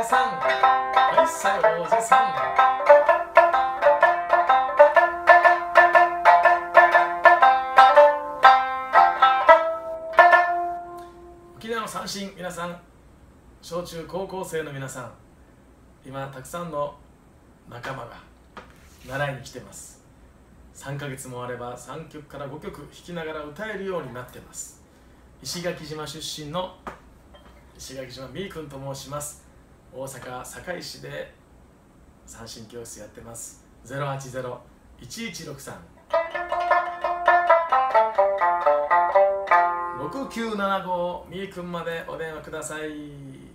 さん、はいさよおじさん。沖縄の三振、皆さん、小中高校生の皆さん、今たくさんの仲間が習いに来てます。3ヶ月もあれば3曲から5曲弾きながら歌えるようになってます。石垣島出身の石垣島みーくんと申します。大阪堺市で三振教室やってます。080-1163 6975みーくんまでお電話ください。